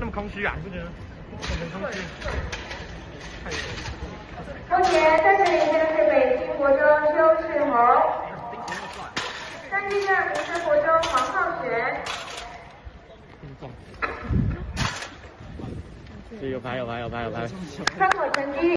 么空虚啊？你不觉得很空虚？ 目前在这里现在是北京国中邱世宏，三级的民生国中黄浩璇。 有牌。 参考成绩。